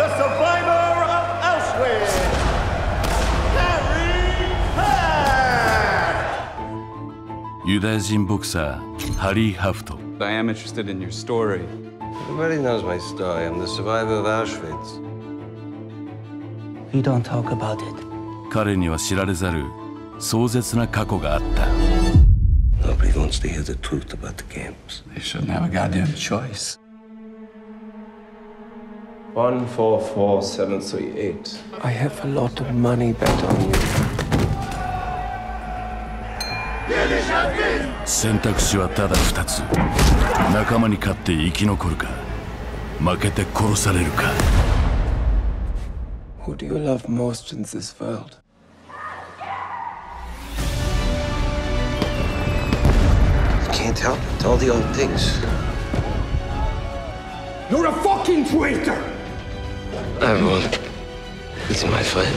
survivor of Auschwitz, Harryは。ユダヤ人ボクサーハリー・ハフト。 I am interested in your story. Everybody knows my story. I'm the survivor of Auschwitz. You don't talk about it. 彼には知られざる壮絶な過去があった。 Nobody wants to hear the truth about the camps. They shouldn't have a goddamn choice. 144738. I have a lot of money bet on you. 選択肢はただ2つ。仲間に勝って生き残るか、負けて殺されるか。 Who do you love most in this world? You can't help it. All the old things. You're a fucking traitor! Everyone is my friend.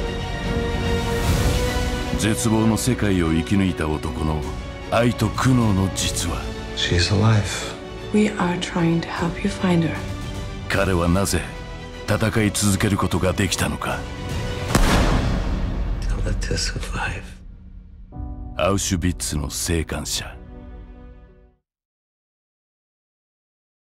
絶望の世界を生き抜いた男の愛と苦悩の実話。 She's alive. We are trying to help you find her. 彼はなぜ戦い続けることができたのか。 Tell her to survive. アウシュビッツの生還者。